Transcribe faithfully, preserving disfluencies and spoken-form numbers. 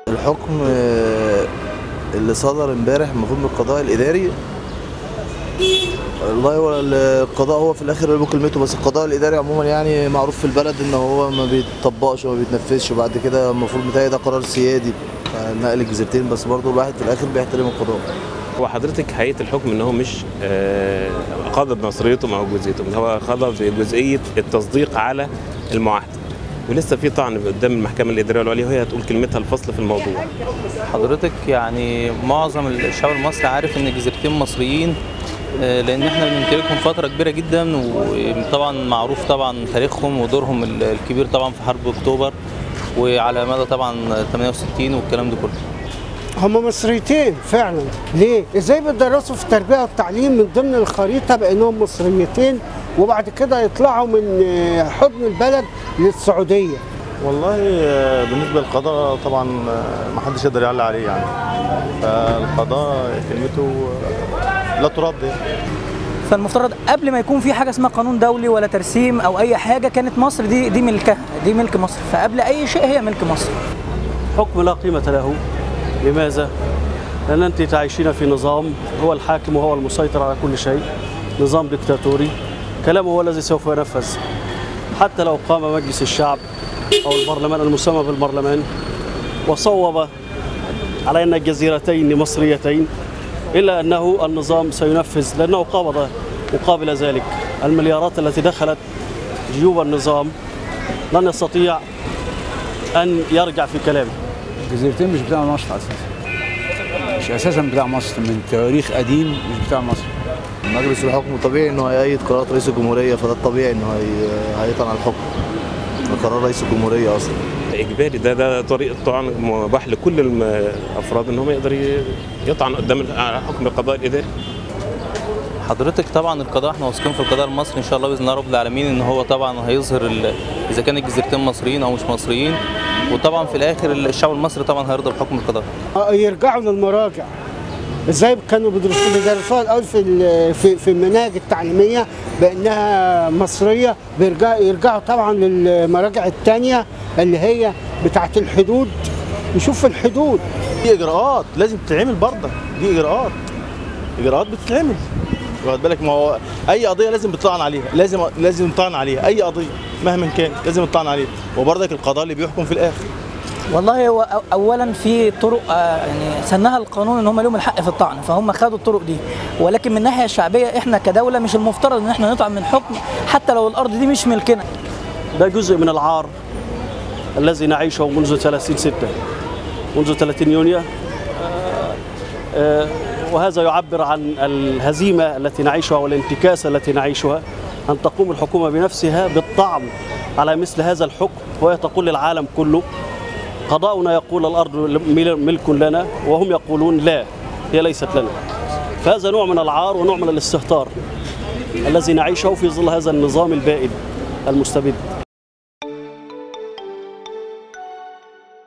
الحكم اللي صدر امبارح المفروض من القضاء الاداري، والله هو القضاء هو في الاخر له كلمته، بس القضاء الاداري عموما يعني معروف في البلد ان هو ما بيتطبقش وما بيتنفذش، وبعد كده المفروض بتاعي ده قرار سيادي نقل الجزيرتين، بس برضه الواحد في الاخر بيحترم القضاء. هو حضرتك حقيقة الحكم ان هو مش قضى بنصريتهم او جزئيتهم، هو قضى بجزئية التصديق على المعاهدة، ولسه في طعن قدام المحكمة الإدارية العليا وهي هتقول كلمتها الفصل في الموضوع. حضرتك يعني معظم الشعب المصري عارف ان الجزيرتين مصريين، لان احنا بنمتلكهم فترة كبيرة جدا، وطبعا معروف طبعا تاريخهم ودورهم الكبير طبعا في حرب اكتوبر وعلى مدى طبعا ثمانية وستين والكلام ده كله. هم مصريتين فعلا. ليه؟ ازاي بيدرسوا في التربيه والتعليم من ضمن الخريطه بانهم مصريتين وبعد كده يطلعوا من حضن البلد للسعوديه؟ والله بالنسبه للقضاء طبعا ما حدش يقدر يعلق عليه يعني، فالقضاء كلمته لا ترد يعني. فالمفترض قبل ما يكون في حاجه اسمها قانون دولي ولا ترسيم او اي حاجه، كانت مصر دي دي ملكها، دي ملك مصر، فقبل اي شيء هي ملك مصر. حكم لا قيمه له. لماذا؟ لأن أنت تعيشين في نظام هو الحاكم وهو المسيطر على كل شيء، نظام ديكتاتوري، كلامه هو الذي سوف ينفذ. حتى لو قام مجلس الشعب أو البرلمان المسمى بالبرلمان وصوب على أن الجزيرتين مصريتين، إلا أنه النظام سينفذ، لأنه قبض مقابل ذلك المليارات التي دخلت جيوب النظام، لن يستطيع أن يرجع في كلامه. الجزيرتين مش بتاع مصر اساسا، مش اساسا بتاع مصر، من تاريخ قديم مش بتاع مصر. مجلس الحكم طبيعي انه هيأيد قرارات رئيس الجمهوريه، فده الطبيعي انه هيطعن على الحكم، قرار رئيس الجمهوريه اصلا اجباري. ده ده طريقه طعن مباح لكل الافراد ان هم يقدر يطعن قدام حكم القضاء الاداري. حضرتك طبعا القضاء احنا واثقين في القضاء المصري ان شاء الله باذن الله رب العالمين ان هو طبعا هيظهر اذا كان الجزيرتين مصريين او مش مصريين، وطبعا في الاخر الشعب المصري طبعا هيرضى بحكم القضاء. يرجعوا للمراجع ازاي كانوا بيدرسوا بيدرسوها الاول في في في المناهج التعليميه بانها مصريه، بيرجعوا يرجعوا طبعا للمراجع الثانيه اللي هي بتاعه الحدود، نشوف الحدود. دي اجراءات لازم تتعمل برضه، دي اجراءات اجراءات بتتعمل، واخد بالك؟ ما هو اي قضيه لازم بتطعن عليها، لازم لازم نطعن عليها، اي قضيه مهما كان لازم نطعن عليها، وبرضك القضاء اللي بيحكم في الاخر. والله هو اولا في طرق يعني سنها القانون ان هم لهم الحق في الطعن، فهم خدوا الطرق دي، ولكن من الناحيه الشعبيه احنا كدوله مش المفترض ان احنا نطعن من حكم حتى لو الارض دي مش ملكنا. ده جزء من العار الذي نعيشه منذ ثلاثين ستة، منذ ثلاثين يونيو، وهذا يعبر عن الهزيمه التي نعيشها والانتكاسه التي نعيشها، ان تقوم الحكومه بنفسها بالطعن على مثل هذا الحكم، وهي تقول للعالم كله قضاؤنا يقول الأرض ملك لنا، وهم يقولون لا هي ليست لنا. فهذا نوع من العار ونوع من الاستهتار الذي نعيشه في ظل هذا النظام البائد المستبد.